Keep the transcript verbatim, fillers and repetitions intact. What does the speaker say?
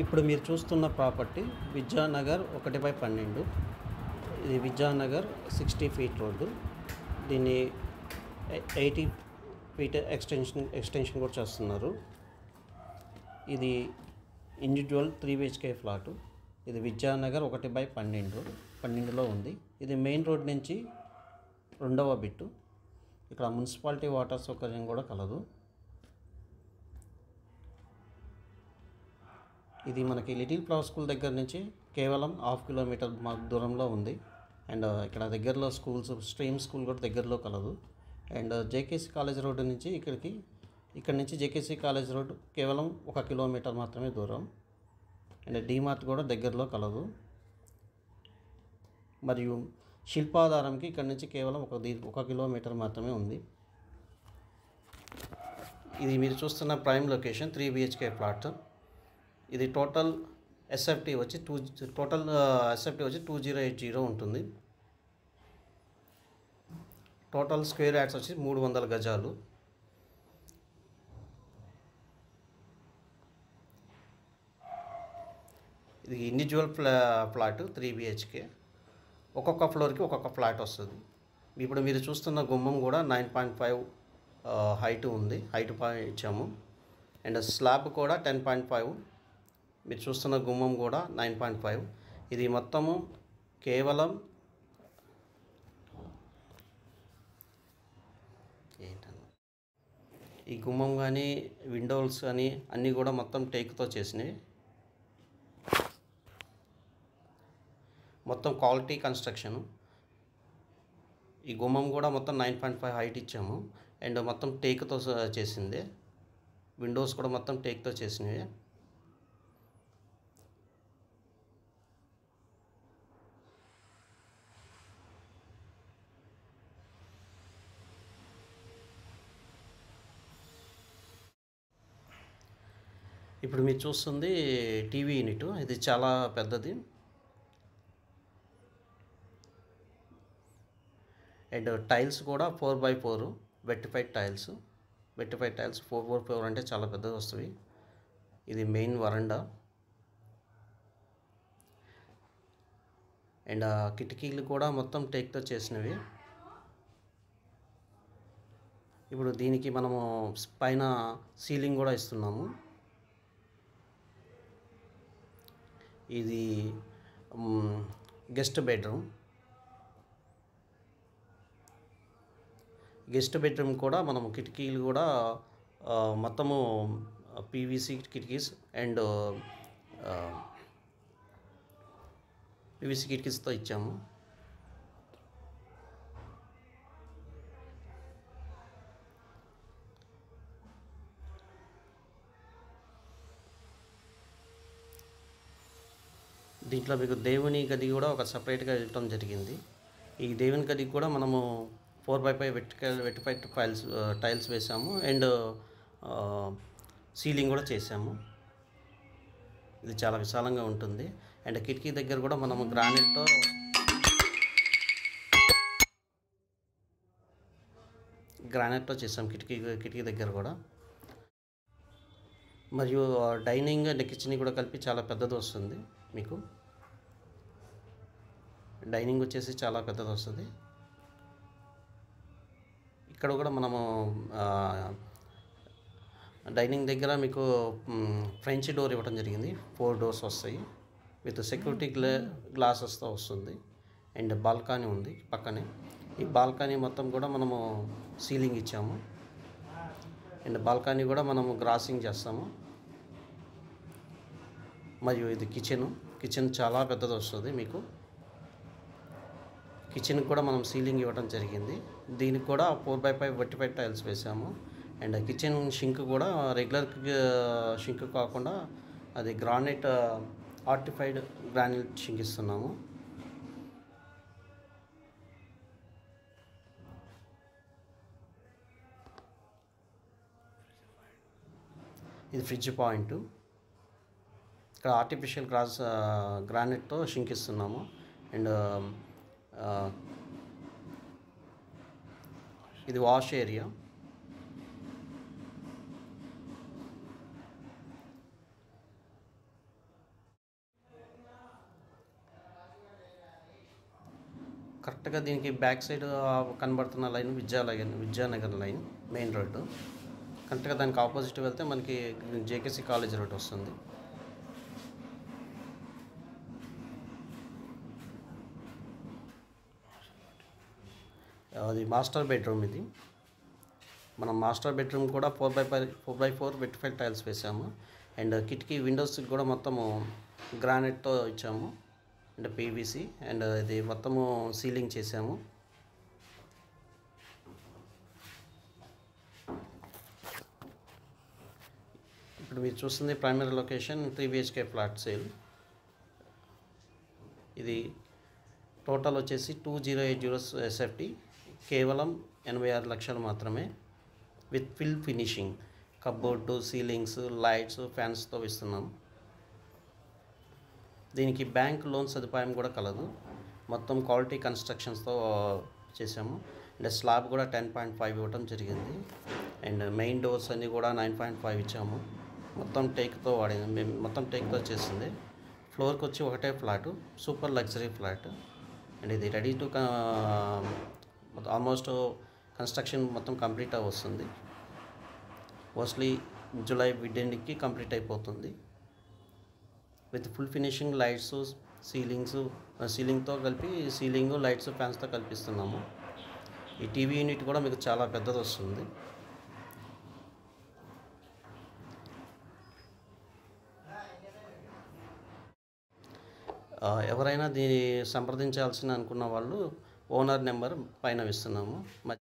ఇప్పుడు మీరు చూస్తున్న ప్రాపర్టీ విద్యానగర్ ఒకటి బై పన్నెండు. ఇది విద్యానగర్ సిక్స్టీ ఫీట్ రోడ్డు. దీన్ని ఎయిటీ ఫీట్ ఎక్స్టెన్షన్ ఎక్స్టెన్షన్ కూడా చేస్తున్నారు. ఇది ఇండివిజువల్ త్రీ బిహెచ్కే ఫ్లాటు. ఇది విద్యానగర్ ఒకటి బై పన్నెండు పన్నెండులో ఉంది. ఇది మెయిన్ రోడ్ నుంచి రెండవ బిట్టు. ఇక్కడ మున్సిపాలిటీ వాటర్ సౌకర్యం కూడా కలదు. ఇది మనకి లిటిల్ ఫ్లవర్ స్కూల్ దగ్గర నుంచి కేవలం హాఫ్ కిలోమీటర్ దూరంలో ఉంది. అండ్ ఇక్కడ దగ్గరలో స్కూల్స్ స్ట్రీమ్ స్కూల్ కూడా దగ్గరలో కలదు. అండ్ జేకేసీ కాలేజ్ రోడ్డు నుంచి ఇక్కడికి ఇక్కడ నుంచి జేకేసీ కాలేజ్ రోడ్డు కేవలం ఒక కిలోమీటర్ మాత్రమే దూరం. అండ్ డీమార్ట్ కూడా దగ్గరలో కలదు. మరియు శిల్పాధారంకి ఇక్కడ నుంచి కేవలం ఒక ఒక కిలోమీటర్ మాత్రమే ఉంది. ఇది మీరు చూస్తున్న prime location three BHK flat. ఇది టోటల్ ఎస్ఎఫ్టీ వచ్చి టూ టోటల్ ఎస్ఎఫ్టీ వచ్చి టూ జీరో ఎయిట్ జీరో ఉంటుంది. టోటల్ స్క్వేర్ యార్డ్స్ వచ్చి మూడు వందల గజాలు. ఇది individual flat flat three BHK. ఒక్కొక్క ఫ్లోర్కి ఒక్కొక్క ఫ్లాట్ వస్తుంది. ఇప్పుడు మీరు చూస్తున్న గుమ్మం కూడా నైన్ పాయింట్ ఫైవ్ హైట్ ఉంది. హైట్ పాయింట్ ఇచ్చాము. అండ్ స్లాబ్ కూడా టెన్ పాయింట్ ఫైవ్. మీరు చూస్తున్న గుమ్మం కూడా నైన్ పాయింట్ ఫైవ్. ఇది మొత్తము కేవలం ఏంటన్నా ఈ గుమ్మం కానీ విండోస్ కానీ అన్నీ కూడా మొత్తం టేక్తో చేసినవి. మొత్తం క్వాలిటీ కన్స్ట్రక్షన్. ఈ గుమ్మం కూడా మొత్తం నైన్ పాయింట్ ఫైవ్ హైట్ ఇచ్చాము. అండ్ మొత్తం టేక్తో చేసింది. విండోస్ కూడా మొత్తం టేక్తో చేసినవి. ఇప్పుడు మీరు చూస్తుంది టీవీ యూనిట్. ఇది చాలా పెద్దది. అండ్ టైల్స్ కూడా four by four vitrified tiles. Vitrified tiles four four four అంటే చాలా పెద్దగా వస్తుంది. ఇది మెయిన్ వరండా. అండ్ కిటికీలు కూడా మొత్తం టేక్తో చేసినవి. ఇప్పుడు దీనికి మనము పైన సీలింగ్ కూడా ఇస్తున్నాము. ఇది గెస్ట్ బెడ్రూమ్. గెస్ట్ బెడ్రూమ్ కూడా మనము కిటికీలు కూడా మొత్తము పీవీసీ కిటికీస్ అండ్ పీవీసీ కిటికీస్తో ఇచ్చాము. దీంట్లో మీకు దేవుని గది కూడా ఒక సపరేట్గా ఇవ్వడం జరిగింది. ఈ దేవుని గదికి కూడా మనము four by five vertical vitrified tiles tiles వేసాము. అండ్ సీలింగ్ కూడా చేసాము. ఇది చాలా విశాలంగా ఉంటుంది. అండ్ కిటికీ దగ్గర కూడా మనము గ్రానైట్తో గ్రానైట్తో చేసాము కిటికీ కిటికీ దగ్గర కూడా. మరియు డైనింగ్ అండ్ కిచెన్ కూడా కలిపి చాలా పెద్దది వస్తుంది. మీకు డైనింగ్ వచ్చేసి చాలా పెద్దది వస్తుంది. ఇక్కడ కూడా మనము డైనింగ్ దగ్గర మీకు ఫ్రెంచ్ డోర్ ఇవ్వడం జరిగింది. ఫోర్ డోర్స్ వస్తాయి. విత్ సెక్యూరిటీ గ్లా గ్లాసెస్తో వస్తుంది. అండ్ బాల్కనీ ఉంది పక్కనే. ఈ బాల్కనీ మొత్తం కూడా మనము సీలింగ్ ఇచ్చాము. అండ్ బాల్కనీ కూడా మనము గ్రాసింగ్ చేస్తాము. మరియు ఇది కిచెను. కిచెన్ చాలా పెద్దది వస్తుంది మీకు. కిచెన్కి కూడా మనం సీలింగ్ ఇవ్వడం జరిగింది. దీనికి కూడా four by five vitrified tiles వేసాము. అండ్ కిచెన్ షింక్ కూడా రెగ్యులర్ షింక్ కాకుండా అది గ్రానైట్ ఆర్టిఫైడ్ గ్రానైట్ షింక్ ఇస్తున్నాము. ఇది ఫ్రిడ్జ్ పాయింట్. ఇక్కడ ఆర్టిఫిషియల్ గ్రాస్ గ్రానైట్తో షింక్ ఇస్తున్నాము. అండ్ ఇది వాష్ ఏరియా. కరెక్ట్గా దీనికి బ్యాక్ సైడ్ కనబడుతున్న line Vidya line Vidyanagar line main road. కరెక్ట్గా దానికి ఆపోజిట్ వెళ్తే మనకి జేకేసీ కాలేజ్ రోడ్ వస్తుంది. అది మాస్టర్ బెడ్రూమ్. ఇది మనం మాస్టర్ బెడ్రూమ్ కూడా four by five four by four vitrified tiles వేసాము. అండ్ కిటికీ విండోస్కి కూడా మొత్తము గ్రానైట్తో ఇచ్చాము, అండ్ పీవీసీ. అండ్ ఇది మొత్తము సీలింగ్ చేసాము. ఇప్పుడు మీరు చూస్తుంది primary location three BHK flat sale. ఇది టోటల్ వచ్చేసి two zero eight zero SFT, కేవలం ఎనభై ఆరు లక్షలు మాత్రమే, with full finishing, cupboard, ceilings, lights, ఫ్యాన్స్తో ఇస్తున్నాం. దీనికి బ్యాంక్ లోన్ సదుపాయం కూడా కలదు. మొత్తం క్వాలిటీ కన్స్ట్రక్షన్స్తో చేసాము. అండ్ స్లాబ్ కూడా టెన్ పాయింట్ ఫైవ్ ఇవ్వటం జరిగింది. అండ్ మెయిన్ డోర్స్ అన్నీ కూడా నైన్ పాయింట్ ఫైవ్ ఇచ్చాము. మొత్తం టేక్తో వాడింది, మేము మొత్తం టేక్తో చేసింది. ఫ్లోర్కి వచ్చి ఒకటే flat, super luxury flat. And ఇది రెడీ టు ఆల్మోస్ట్ కన్స్ట్రక్షన్ మొత్తం కంప్లీట్ అవి వస్తుంది. మోస్ట్లీ జూలై మిడ్-ఎండ్కి కంప్లీట్ అయిపోతుంది. With full finishing lights, ceilings, సీలింగ్తో కలిపి సీలింగ్, లైట్స్, ఫ్యాన్స్తో కల్పిస్తున్నాము. ఈ టీవీ యూనిట్ కూడా మీకు చాలా పెద్దది వస్తుంది. ఎవరైనా దీన్ని సంప్రదించాల్సిన అనుకున్న వాళ్ళు ఓనర్ నెంబర్ పైన ఇస్తున్నాము.